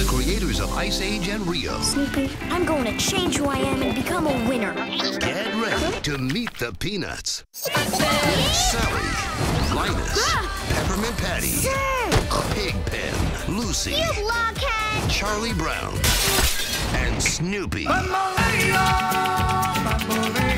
the creators of Ice Age and Rio. Snoopy, I'm going to change who I am and become a winner. Get ready to meet the Peanuts. Sally, Linus, Peppermint Patty, Pigpen, Lucy, You blockhead! Charlie Brown, and Snoopy.